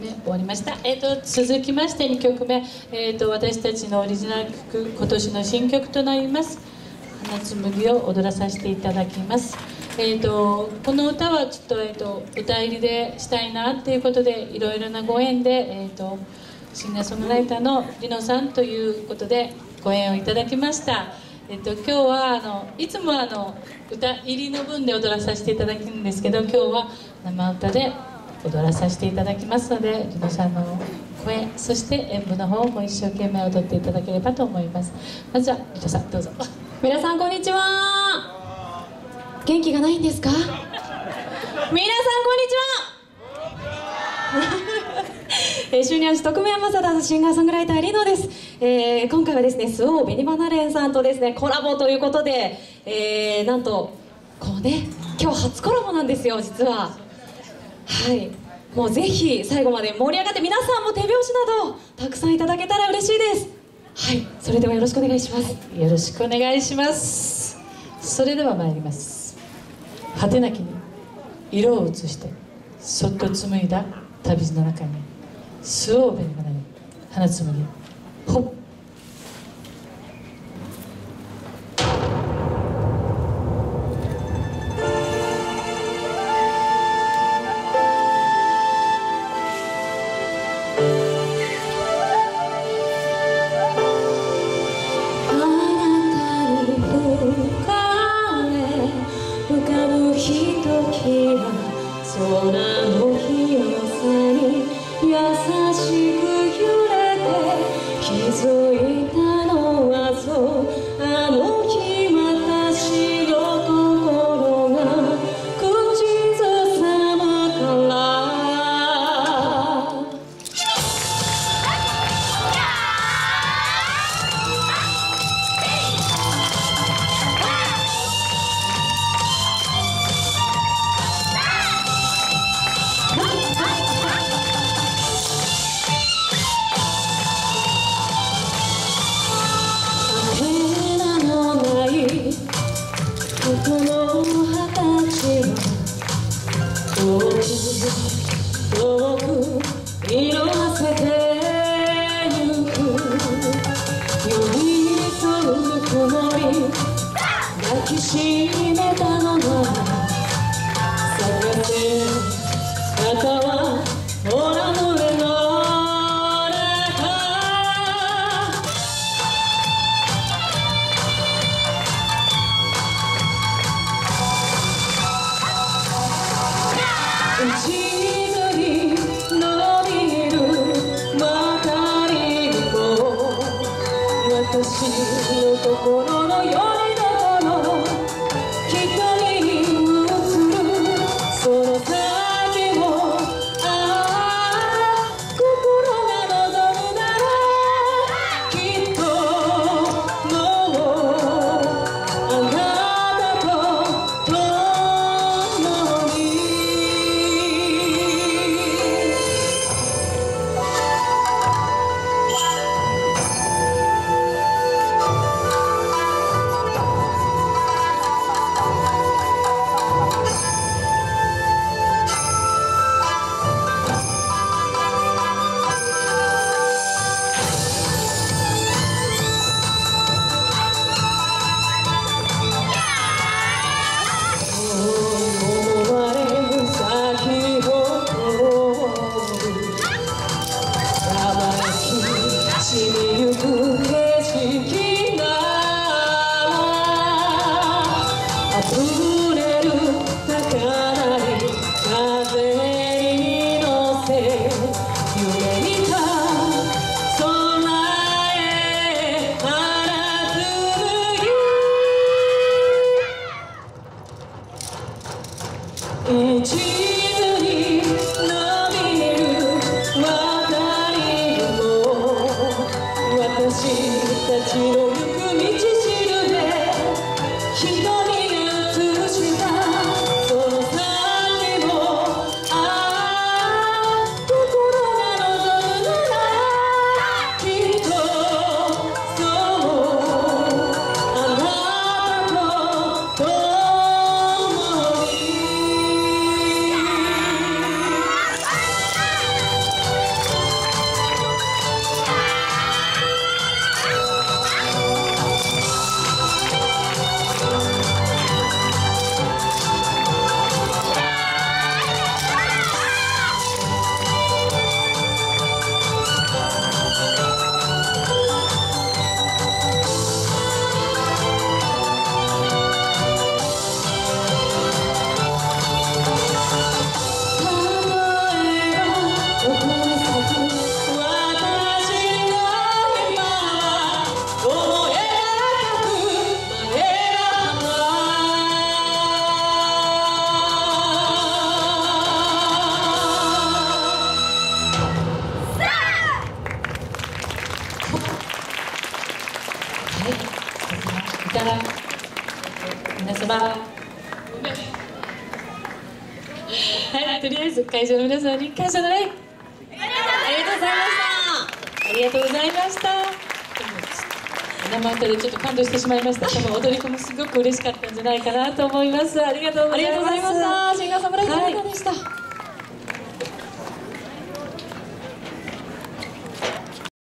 目終わりました。続きまして2曲目、私たちのオリジナル曲、今年の新曲となります「花紬」を踊らさせていただきます。この歌はちょっと、歌入りでしたいなっていうことで、いろいろなご縁で、シンガーソングライターのりのさんということでご縁をいただきました。今日はいつも歌入りの分で踊らさせていただくんですけど、今日は生歌で踊らさせていただきますので、りのさんの声、そして演舞の方も一生懸命踊っていただければと思います。まずはりのさんどうぞ。 皆さんこんにちは。元気がないんですか？皆さんこんにちは。シュニアシ特命アンバサダーズシンガーソングライターりのです。今回はですね、スオー紅花蓮さんとですねコラボということで、なんとこうね、今日初コラボなんですよ、実は。はい、もうぜひ最後まで盛り上がって、皆さんも手拍子などたくさんいただけたら嬉しいです。はい、それではよろしくお願いします。 よろしくお願いします。それでは参ります。果てなきに色を移してそっと紡いだ旅路の中に、スオー紅花に花紡ぎ、ほっ。 空の広さに優しく揺れて気づいたのはそう、あの日私の心が口ずさむから。この二十歳は遠く色あせてゆく、寄り添う曇り抱きしめたのは探せ方は空の上の一途に伸びるまたりも、私の心のよりどころ一人に映るその先を、心が望むならきっともうあなたと共に。溢れる高鳴り風に乗せ、夢見た空へ花紡ぎ、一途に伸びる渡り雲、私たちの行く道しるべ、瞳映したその先も、心が望むならきっとそうあなたと共に。 様。はい、とりあえず会場の皆さんに感謝の礼。ありがとうございました。生歌でちょっと感動してしまいました。多分踊り子もすごく嬉しかったんじゃないかなと思います。ありがとうございます。 シンガーソングライターの方でした。